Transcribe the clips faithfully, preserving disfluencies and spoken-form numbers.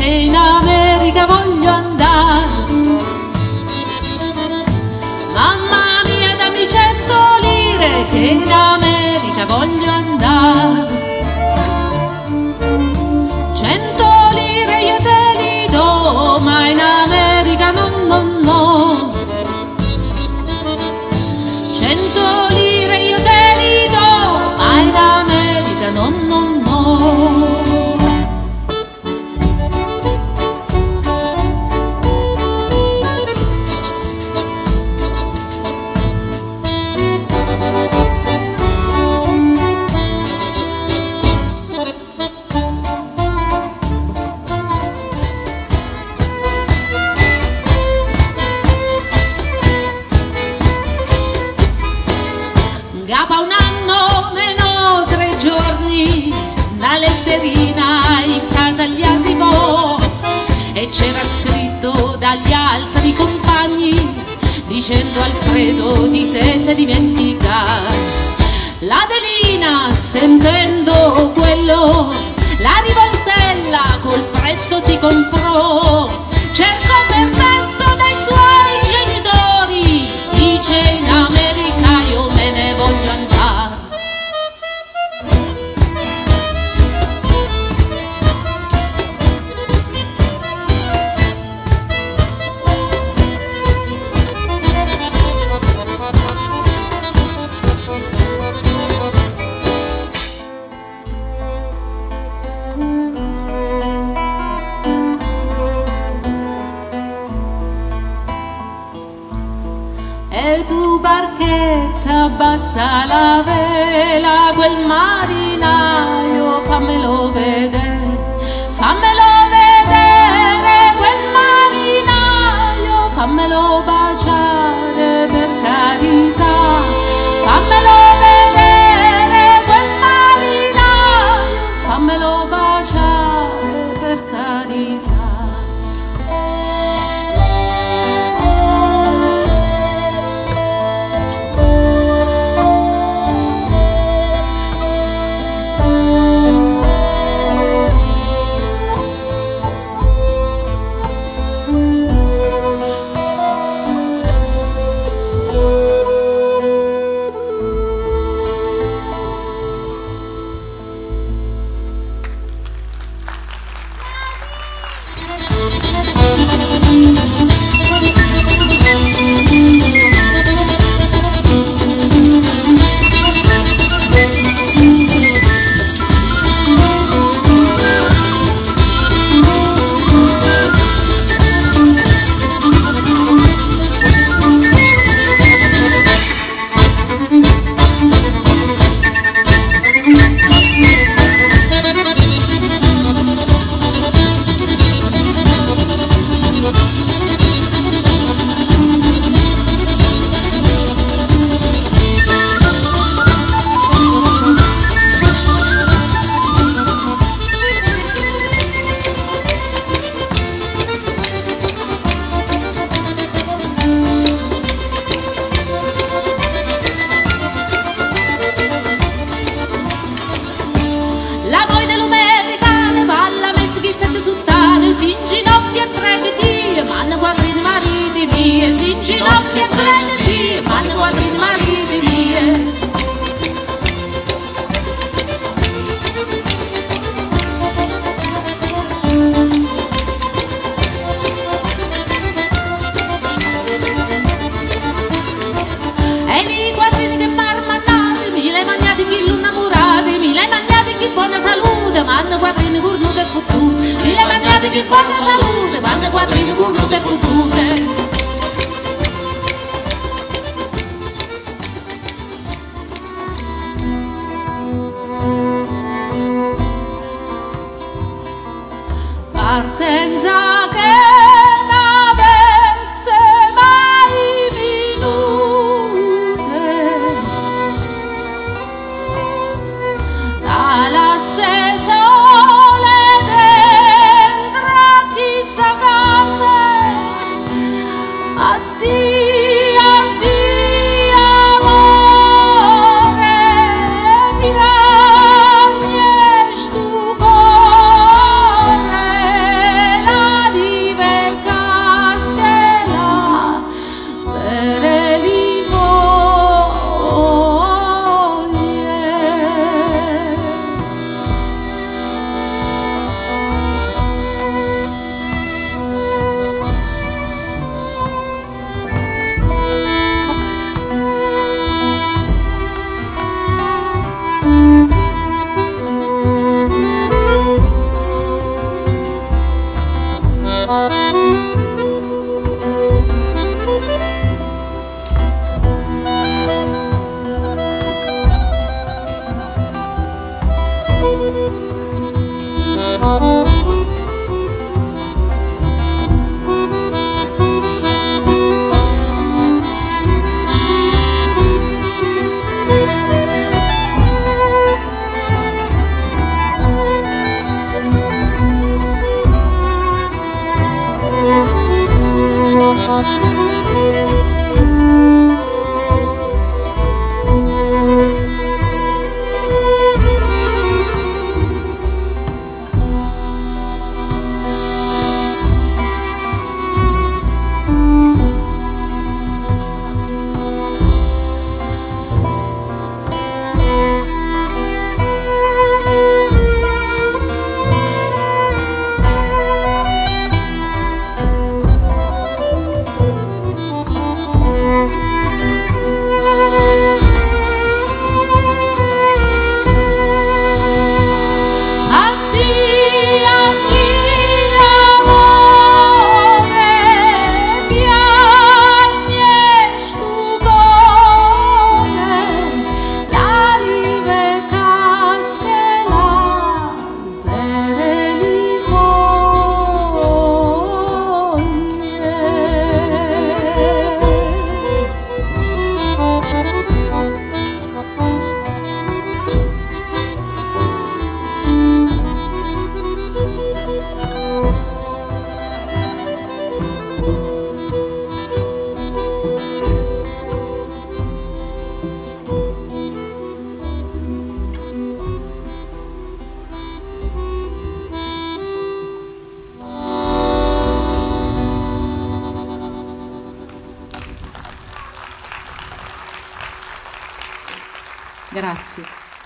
in America voglio andare. Mamma mia, dammi cento lire che in America voglio andare. Cento lire io te li do, ma in America no, no, no. Cento lire io te li do, ma in America no, no, no. Gapa un anno meno tre giorni, la letterina in casa gli arrivò e c'era scritto dagli altri compagni dicendo: Alfredo, di te sei dimenticato. L'Adelina, sentendo quello, la rivoltella col presto si comprò, cercò permesso dai suoi genitori, dice: in America io me ne voglio andare. E tu barchetta abbassa la vela, quel marinaio fammelo vedere, fammelo vedere quel marinaio, fammelo baciare per carità, fammelo vedere quel marinaio, fammelo baciare per carità. La voi dell'americana va alla messa chi sette suttane, si inginocchia e prega Dio, ma ne guardi di mariti miei, si inginocchia e prega Dio, ma ne guardi di mariti miei. E lì quadrini che marmannati, mi le magnati chi l'unnamorati, mi le magnati chi buona salute, ma ne guardini cornute e fottute, mi le magnati chi buona salute, ma ne guardini cornute e fottute. Partenza che n'avesse mai minute, dall'asse sole dentro a chissà casa, addio, addio amore, mi ragni stu cuore. Grazie.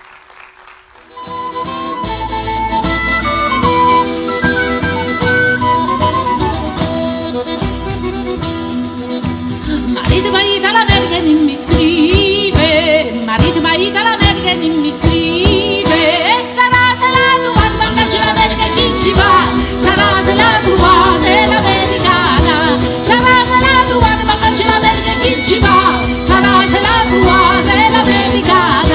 Marito marito all'America non mi scrive, marito marito all'America non mi scrive, e sarà se la trovate, ma che l'America chi ci va, sarà se la trovate l'americana, sarà se la trovate, ma che l'America chi ci va, sarà se la trovate l'americana.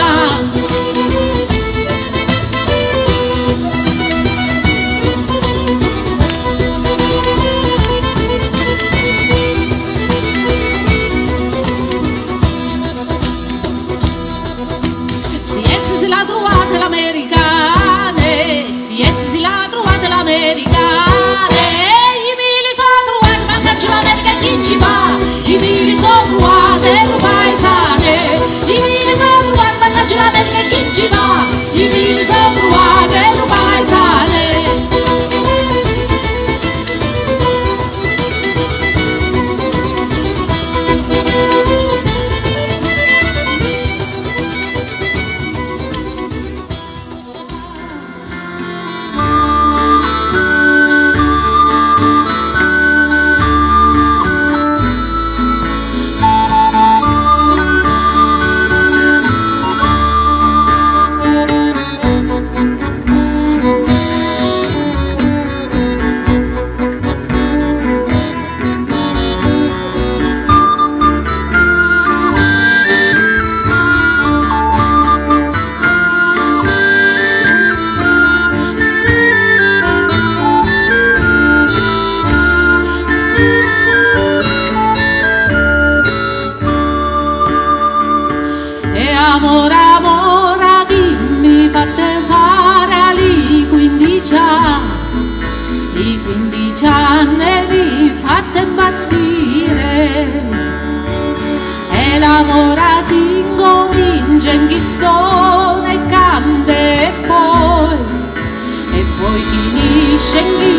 Se la trovate l'americane, si essi se la trovate l'americane, i mili sono trovati, ma che l'America chi ci va, i mili sono trovate le paesane, i mili sono trovati, ma che l'America chi ci va, i mili sono trovate le paesane. Amore, amore, chi mi fate fare lì quindici anni, lì quindici anni mi fate impazzire, e l'amore si incomincia in chi sono e cambia e poi, e poi finisce in chi